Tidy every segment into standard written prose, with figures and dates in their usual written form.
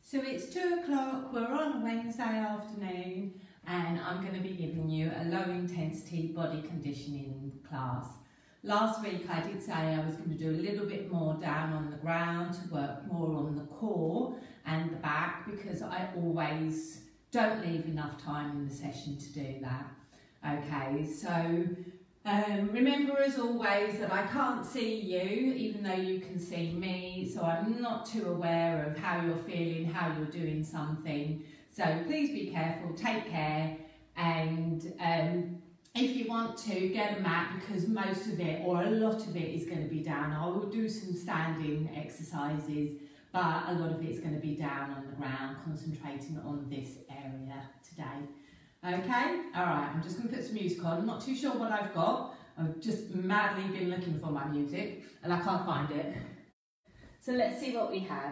So it's 2 o'clock, we're on a Wednesday afternoon, and I'm going to be giving you a low intensity body conditioning class. Last week I did say I was going to do a little bit more down on the ground to work more on the core and the back, because I always don't leave enough time in the session to do that. Okay, so remember as always that I can't see you even though you can see me, so I'm not too aware of how you're feeling, how you're doing something. So please be careful, take care, and if you want to, get a mat, because most of it or a lot of it is going to be down. I will do some standing exercises, but a lot of it's going to be down on the ground, concentrating on this area today. Okay, alright, I'm just going to put some music on. I'm not too sure what I've got. I've just madly been looking for my music and I can't find it. So let's see what we have.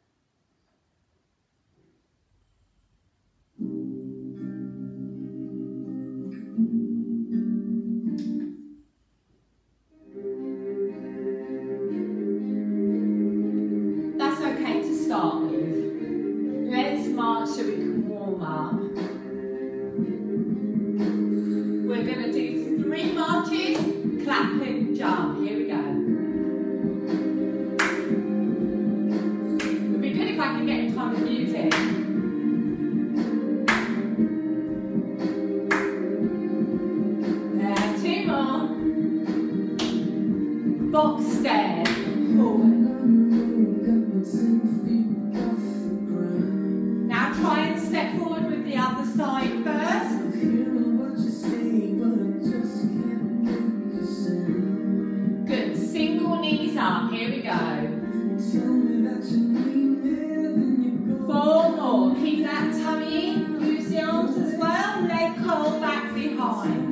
That's okay to start with. Let's march so we can warm up. We're going to do 3 marches, clap and jump. Here we go. It would be good if I could get in time with music. There, 2 more. Box step forward. Now try and step forward with the other side first. Good, single knees up, here we go. 4 more, keep that tummy in, use the arms as well, leg curl back behind.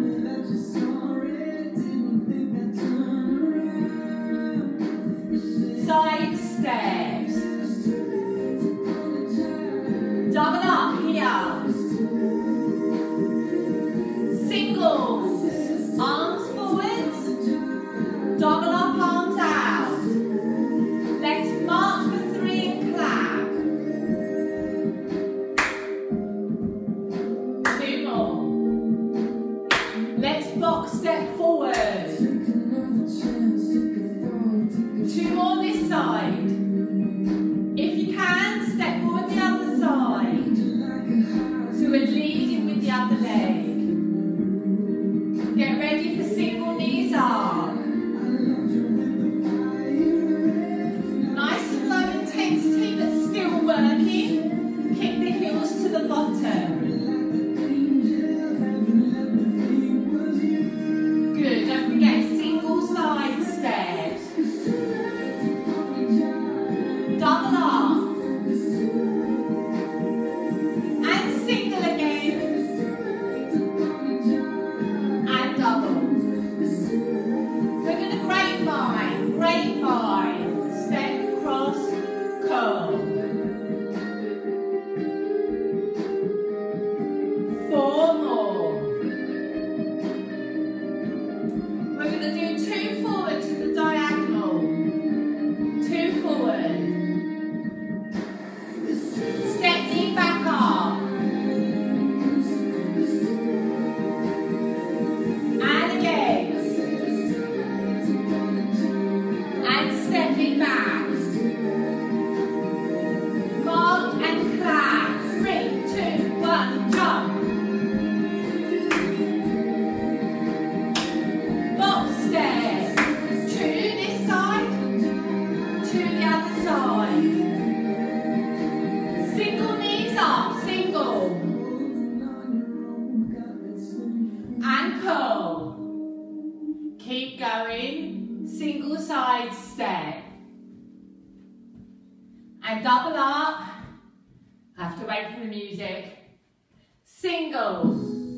Side steps. Double up here. Singles, arms forwards, double up, arms out. Let's march for 3 and clap. 2 more. Let's box step forward. 2 more this side. If you can, step forward the other side. So we're leading with the other leg. Get ready for single knees up. Nice and low intensity, but still working. Kick the heels to the bottom. Good, don't forget single side steps. Double up. And single again. And double. We're going to grapevine, grapevine. Step, cross, curl. 4 more. We're going to do 2 forward to the diagonal. 2 forward. Step knee back up. And again. And step knee back. Mark and clap. 3, 2, 1, jump. Box step. 2 this side, 2 the other side. Single knees up, single. And curl. Keep going. Single side step. And double up. Have to wait for the music. Single.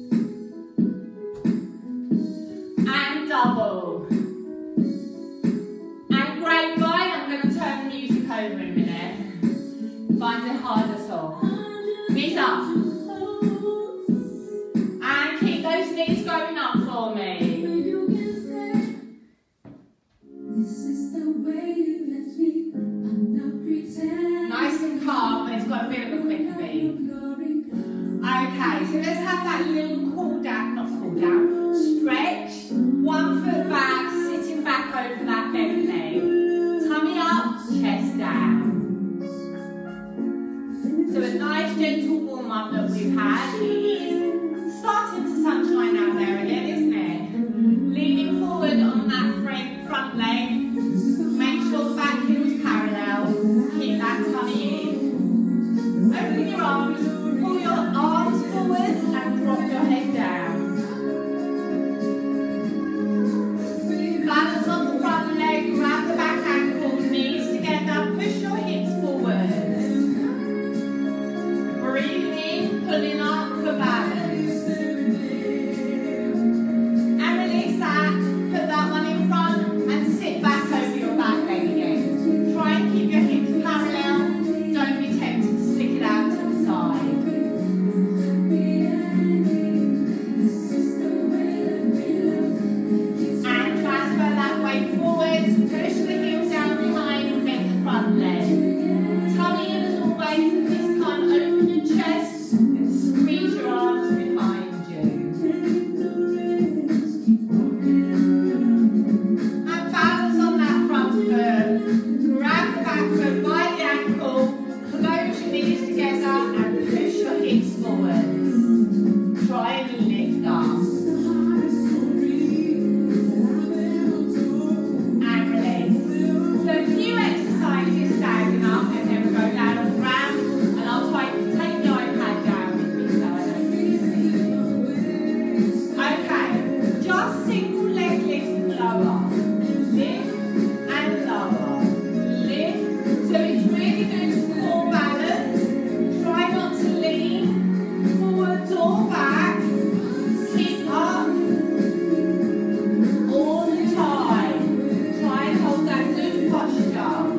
And double. And grapevine. I'm going to turn the music over in a minute. Find a harder song. Knees up. And keep those knees going up for me. This is the way you left me. I'm not pretending. Nice and calm. It's got a bit Okay, so let's have that little cool down, not cool down, stretch. 1 foot back, sitting back over that bent leg. Tummy up, chest down. So a nice gentle warm up that we've had. It is starting to sunshine out there again, isn't it? Leaning forward on that front leg. Make sure the back heel's parallel. Keep that tummy in. Open your arms, pull your arms forward and drop your head down. Balance on the front leg, grab the back ankle, knees together, push your hips forward. Breathe in, pulling up for balance. And release that, put that one in front and sit back over your back leg again. Try and keep your hips parallel, don't be tempted to stick it out to the side. And transfer that weight forward, push the heel down behind and bend the front leg. Tummy in as always, and this time open your chest and squeeze your arms behind you. And balance on that front foot. Grab the back foot by the ankle, close your knees together and push your hips forward. Try and lift up. And release. So a few exercises standing up and then we'll go down on the ground and I'll take the iPad down with me so I don't lose it. Okay, just single leg lift and lower. Lift and lower. Lift. So it's really good for core balance. Try not to lean forwards or back. Keep up all the time. Try and hold that good posture.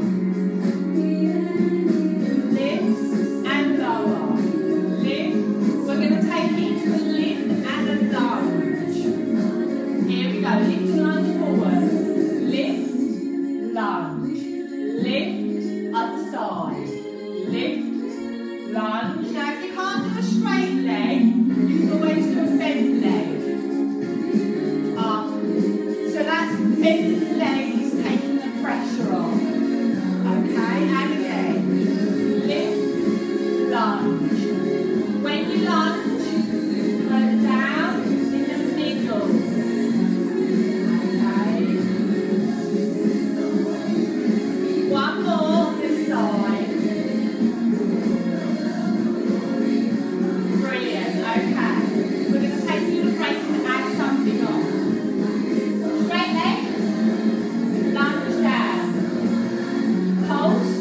Lift and lower. Lift. We're going to take it to a lift and a lunge. Here we go. Lift and lunge forward. Lift, lunge. Lift, other side. Lift, lunge. Now if you can't do a straight leg, you can always do a bent leg. Up. So that's bending the legs, taking the pressure off. Okay, and again. Lift, lunge. When you lunge, go down in the middle. Okay. One more this side. Brilliant, okay. We're going to take a little break and add something on. Straight leg, lunge down. Pulse,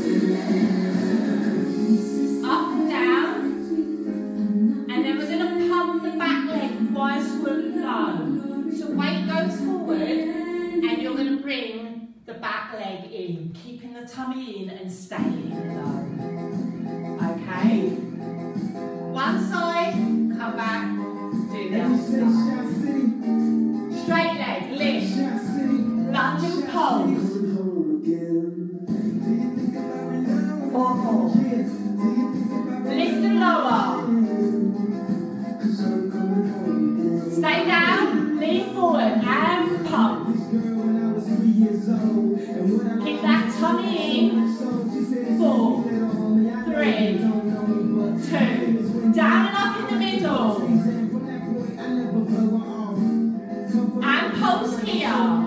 up and down. And then we're going to pump the back leg whilst we're low. So weight goes forward and you're going to bring the back leg in, keeping the tummy in and staying low. Okay? One side, come back, do the other side. Straight leg, lift, lunge and pulse. 4 more. Lift and lower. Stay down, lean forward and pump. Keep that tummy in. 4, 3, 2. Down and up in the middle. And pulse here.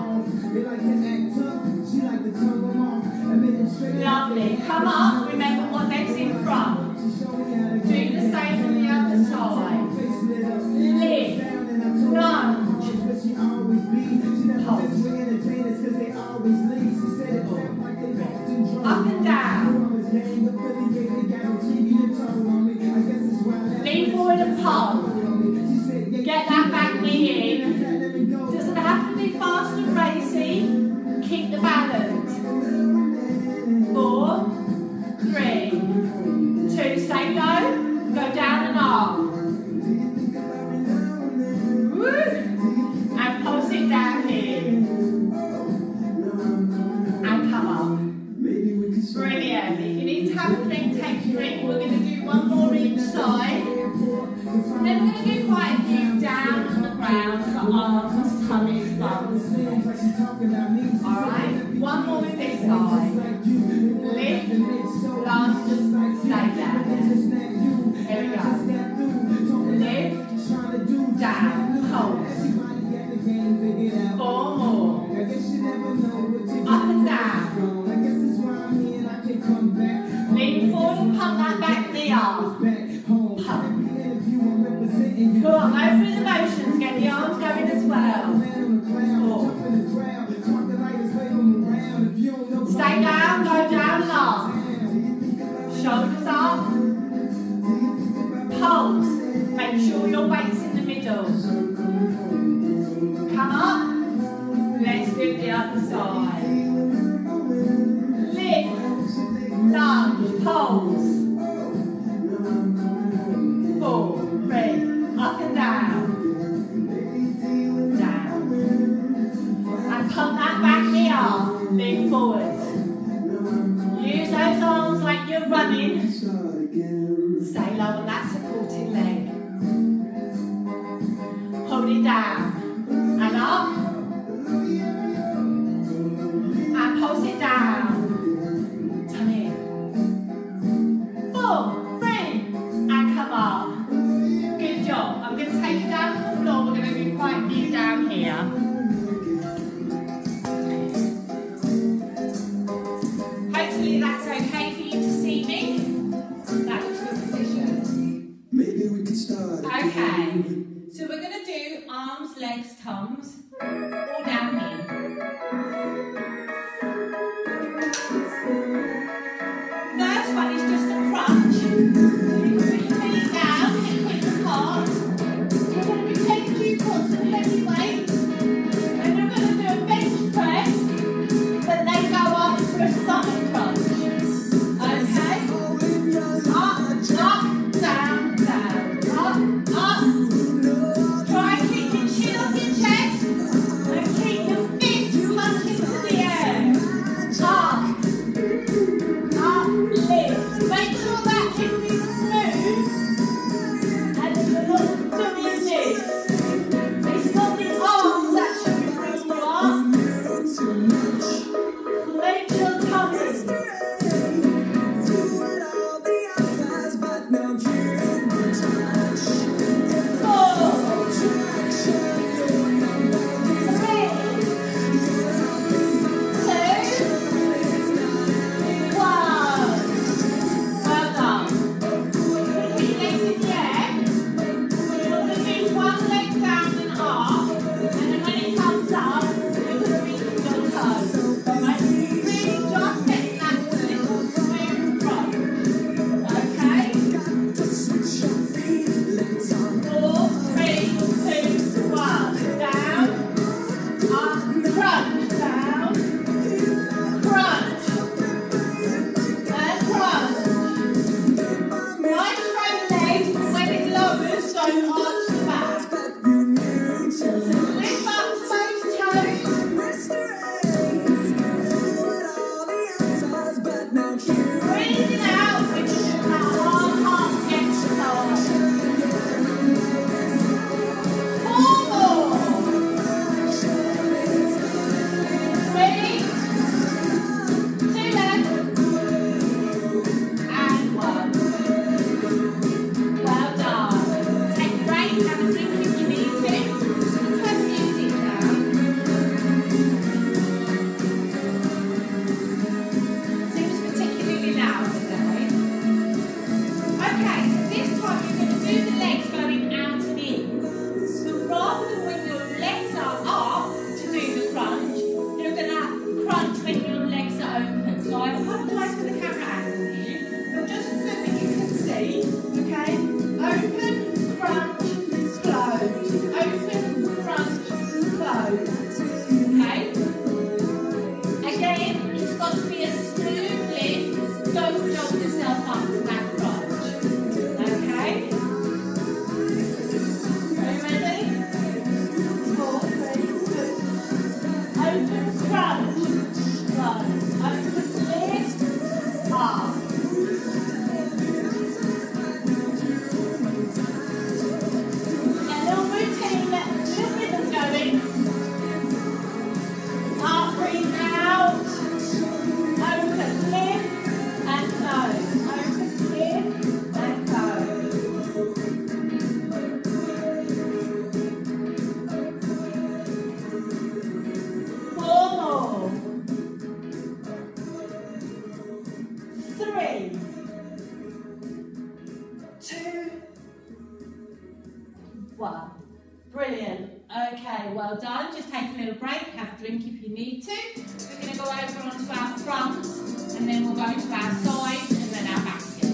Lovely. Come up. Remember what legs in front. Do the same on the other side. Lift. Lunge. Pulse. Up and down. Lean forward and pump. Get that back knee in. Doesn't have to be fast and racy. Keep the balance. 4, 3, 2. Stay low. Go down and up. Woo. And pulse it down here. And come up. Brilliant. If you need to have a drink, take a drink. We're going to do one more each side. Then we're going to do quite a few down on the ground for arms, tummies, bums, legs. Alright, one more with this side. Lift, lunge, stay down. Here we go. Lift, down, pulse. 4 more. Up and down. Lean forward and pump that back knee up. Pump. Cool, go through the motions, get the arms going as well. 4. Stay down, go down long. Shoulders up. Pulse. Make sure your weight's in the middle. Come up. Let's do the other side. Lift. Lunge. Pulse. 4, 3. Up and down. Down. And pump that back knee up. Lean forwards. Use those arms like you're running. Stay low on that supporting leg. Hold it down. And up. And pulse it down. Turn in. 4, 3. And come up. Good job. I'm going to take you down on the floor. We're going to do quite a few down here. Hopefully that's okay for you to see me. That was the position. Maybe we could start. Okay. So we're going to do arms, legs, thumbs, all down here. First one is just a crunch. So you put your feet down, hips apart. We're going to pretend you've got some heavy weights. And we're going to do a bench press, but then go up for a stomach crunch. Okay? Up, down, down. Up, up. Try and keep your chin off your chest. 3, 2, 1. Brilliant. Okay, well done. Just take a little break, have a drink if you need to. We're going to go over onto our front, and then we'll go to our sides and then our back again.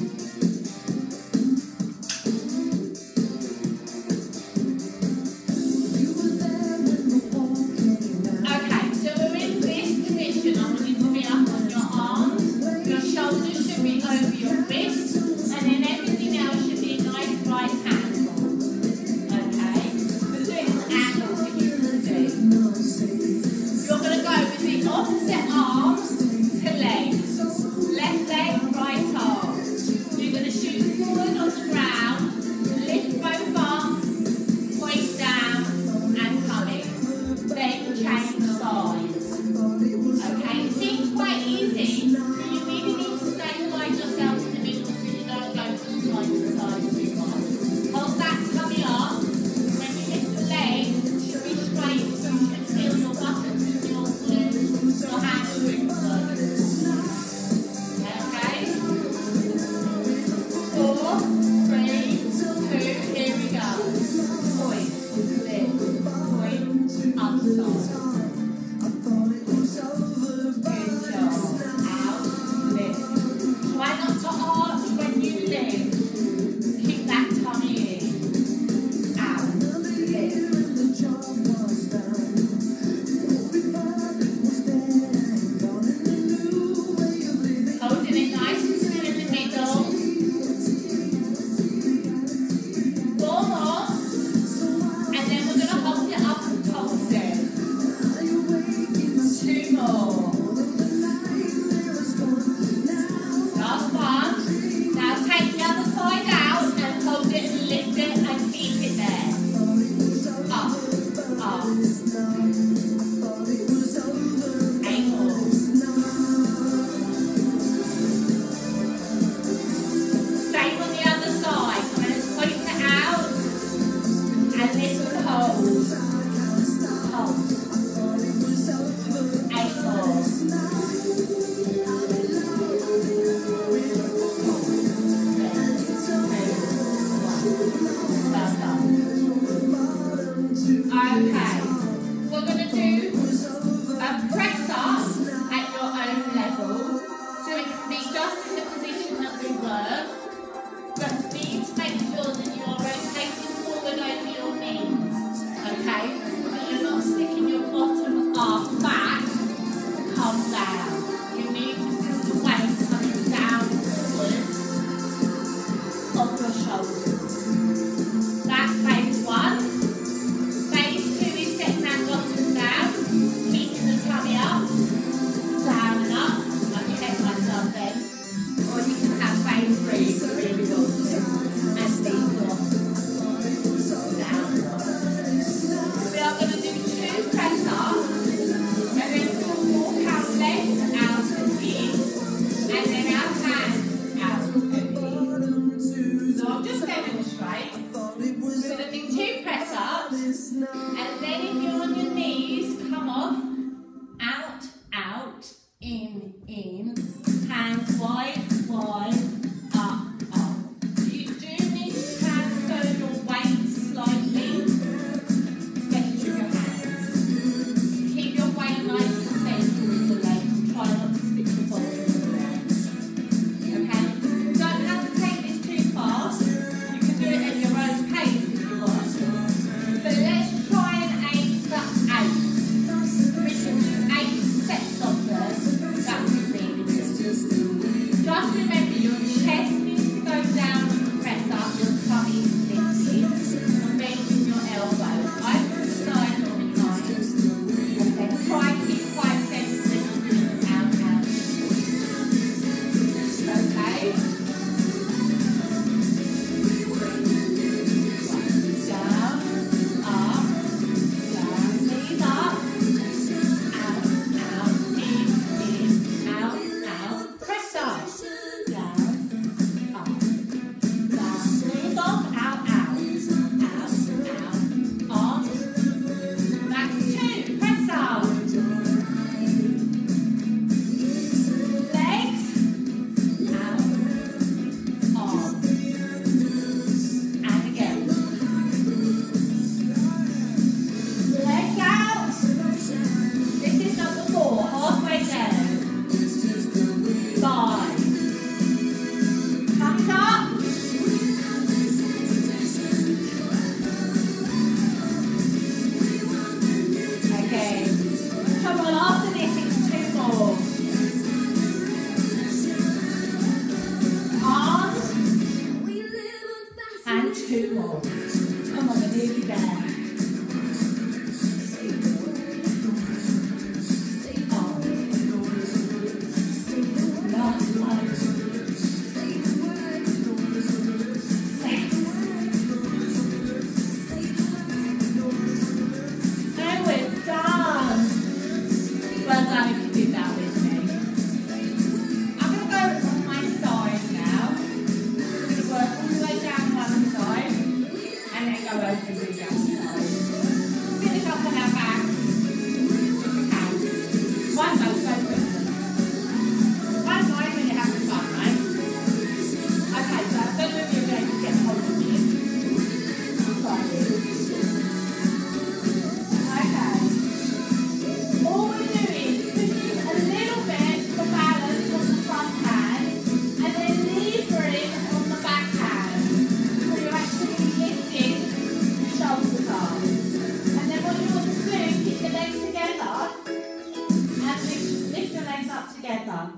Okay, so we're in this position. I want you to be up on your arms. Your shoulders should be over your wrists, and then everything else should be a nice right angle. Okay? We're doing angles that you can do. You're going to go with the opposite arm to legs.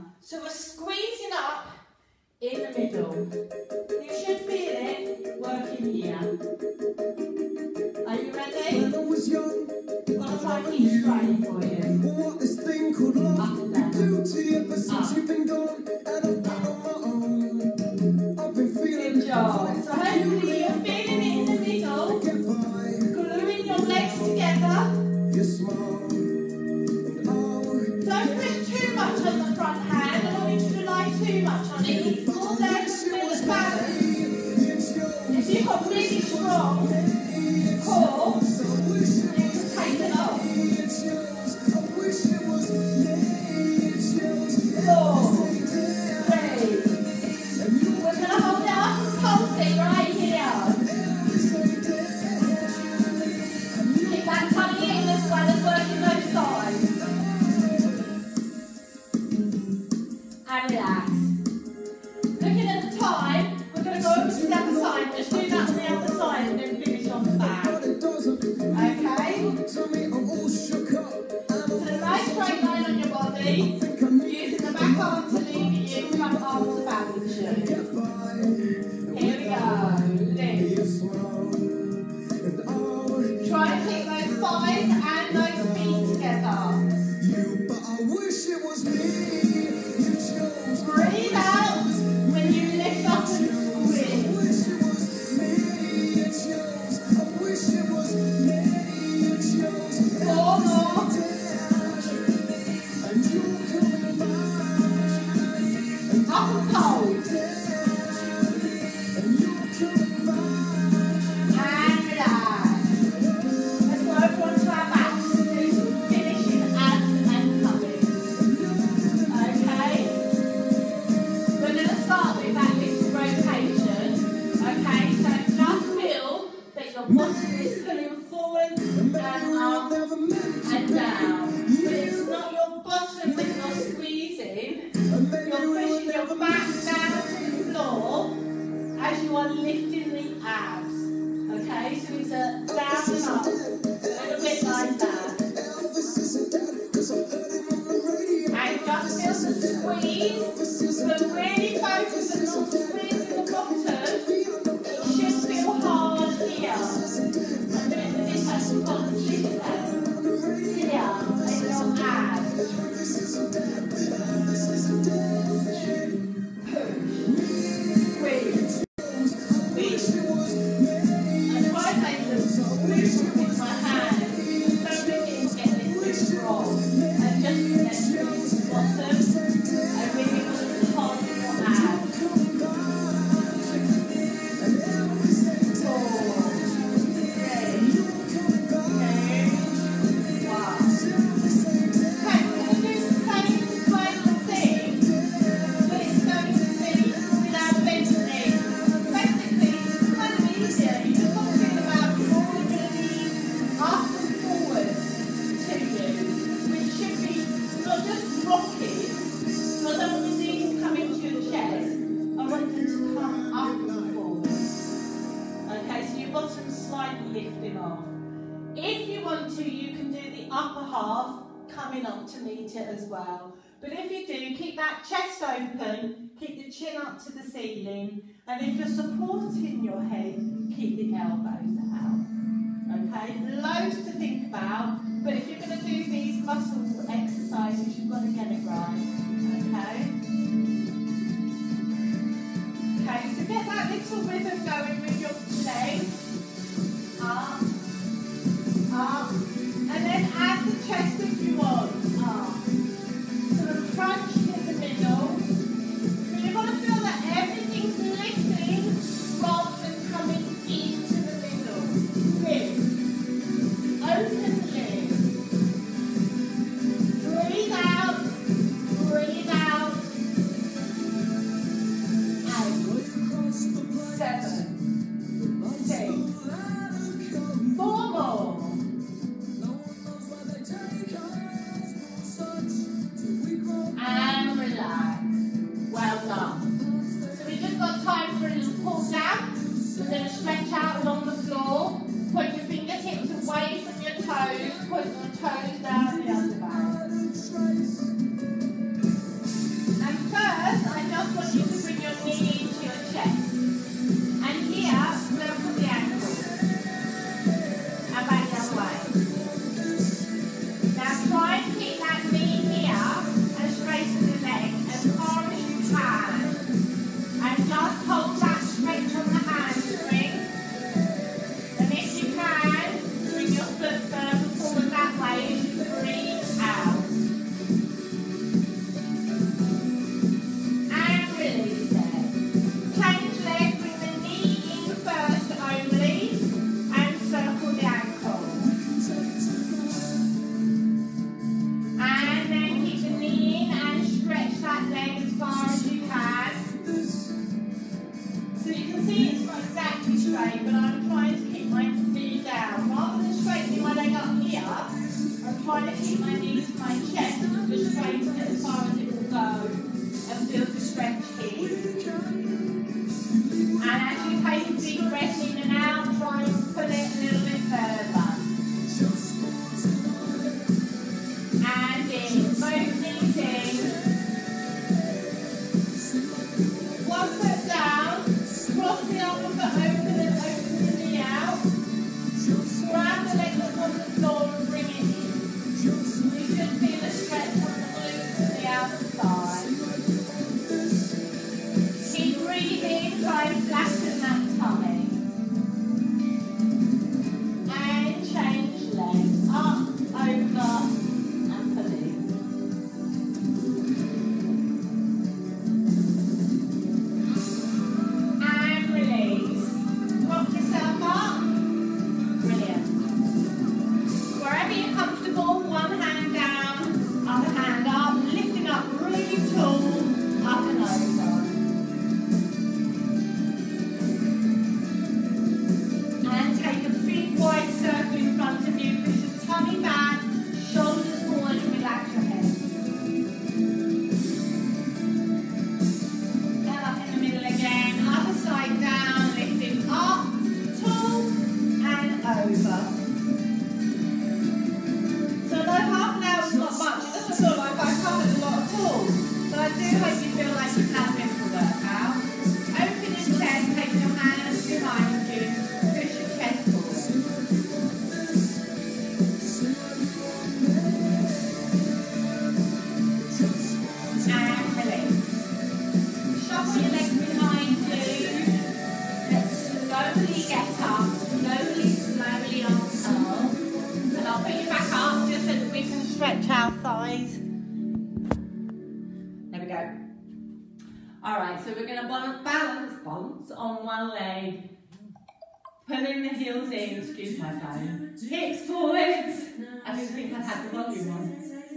So we're squeezing up in the middle. You should feel it working here. Are you ready? When I was young, I'll try and keep straight for you. what this thing could love Up and down. do to you ever since you've been gone, and I've been on my own. I've been feeling Good job. So hopefully you're feeling it in the middle. get by. Gluing your legs together. You're small. Don't put too much on the front hand. I don't want you to rely too much on it. It's all there to build balance. If you've got really strong core, you can take it off. 4, 3. We're going to hold it up and pulse it right here. Keep that tummy in as well as working those sides. And relax. Looking at the time, we're going to go over to the other side. Just do that on the other side and then finish on the back. Okay? So a nice straight line on your body. Using the back arm to lead you, front arm to balance you. Here we go. Lift. Try and keep those thighs and those feet together. Breathe out when you lift up and squeeze. 4 more. Up and hold. And relax. Let's go over onto our backs. Do some finishing abs and coming. Okay? We're going to start with that little rotation. Okay? So just feel that your bottom is pulling forward and up and down. But it's not your bottom that you're squeezing. You're pushing your back down to the floor as you are lifting the abs. Okay, so it's a down and up, a little bit like that. And just feel the squeeze, but really focus on not squeezing the bottom. It should feel hard here. I'm doing the this as you've got the sleep down. Here, in your abs. Lifting off. If you want to, you can do the upper half coming up to meet it as well. But if you do, keep that chest open, keep the chin up to the ceiling, and if you're supporting your head, keep the elbows out. Okay, loads to think about, but if you're going to do these muscle exercises, you've got to get it right. Okay? Okay, so get that little rhythm going with your legs. Up, up, and then add the chest if you want. Up. Sort of crunch in the middle. But you've got to feel that everything's lifting rather than coming into the middle. Lift. Open lift. Breathe out. Breathe out. 8, 7, 6. And first, I just want you to bring your knee into your chest. And here, circle the ankle. And back the other way. Now try and keep that knee here and straighten the leg as far as you can. And just hold that stretch on the hamstring. And if you can, bring your foot further forward that way as you breathe out. And release it. Change leg, bring the knee in first only, and circle the ankle. And then keep the knee in and stretch that leg as far as you can. So you can see it's not exactly straight, but I'm trying to keep my knee down. Rather than straightening my leg up here, I'm trying to keep my knees to my chest and just straighten it as far as it will go and feel the stretch here. And as you take a deep breath in and out, try and pull it a little bit further. And in, both knees in. One foot down, cross the other foot open and open the knee out. Grab the leg that's on the floor and bring it in. You should feel a stretch on the glutes and the outer thigh. Keep breathing, try and flatten that tummy. And change legs, up, over, and pull in. And release. Rock yourself up. Brilliant. Wherever you're comfortable, one hand down, other hand up, lifting up really tall, up and over. And take a big wide circle in front of you, push your tummy back, shoulders forward and relax your head. And up in the middle again, other side down, lifting up, tall and over. So although half an hour is not much, it doesn't feel like I've covered a lot at all. But I do hope you feel like you've had a bit of a workout. Open your chest, take your hands behind you, push your chest forward. And release. Shuffle your legs behind you. Let's slowly get up, slowly uncurl. And I'll put you back up just so that we can stretch our thighs. There we go. Alright, so we're going to balance on one leg. Pulling the heels in, excuse my phone. Hips forwards. I didn't think I'd had the volume on.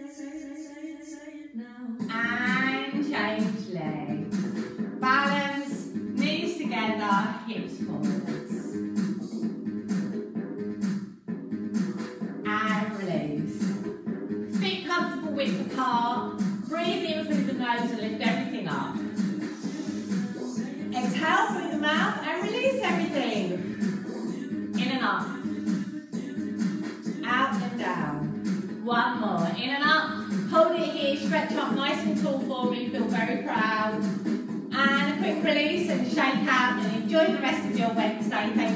And change legs. Balance, knees together, hips forwards. And release. Feet comfortable width apart. Breathe in through the nose and lift everything up. Exhale through the mouth and release everything. In and up. Out and down. One more. In and up. Hold it here. Stretch up nice and tall for me. Feel very proud. And a quick release and shake out and enjoy the rest of your Wednesday.